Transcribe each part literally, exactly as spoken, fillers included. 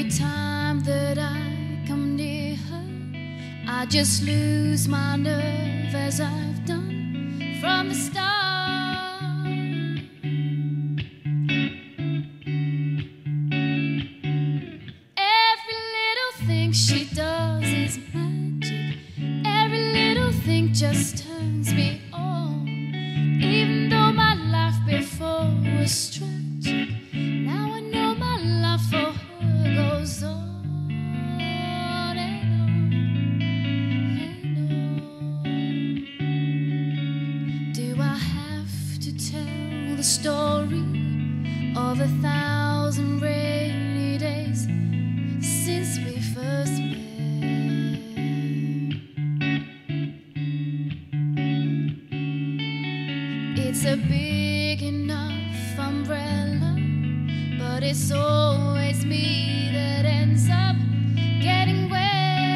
Every time that I come near her, I just lose my nerve, as I've done from the start. Every little thing she does is magic. Every little thing just turns me on. Even though my life before was tragic, now I know my love for her goes on. The story of a thousand rainy days since we first met. It's a big enough umbrella, but it's always me that ends up getting wet.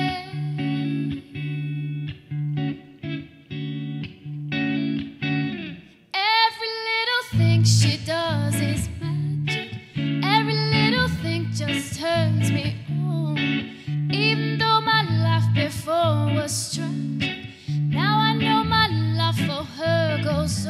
She does is magic. Every little thing just turns me on. Even though my life before was tragic, now I know my love for her goes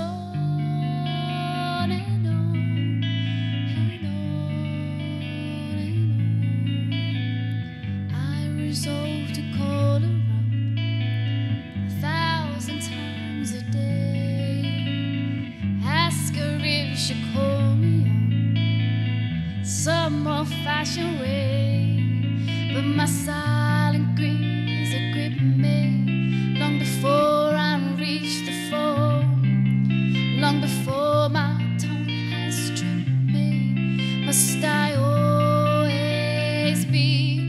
on and on and on and on. I resolve to call her up a thousand times a day, ask her if she call me up some old-fashioned way. But my silent griefs are gripping me long before I reach the phone, long before my tongue has tripped me. Must I always be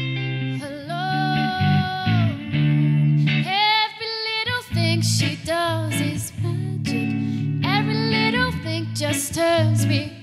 alone? Every little thing she does is magic. Every little thing just turns me